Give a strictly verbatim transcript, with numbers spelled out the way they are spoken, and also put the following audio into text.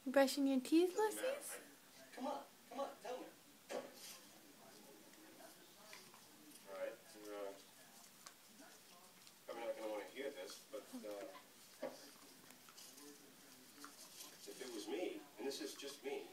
You brushing your teeth, Lucy's? Come on, come on, tell me. Alright, you're uh, probably not going to want to hear this, but uh, if it was me, and this is just me,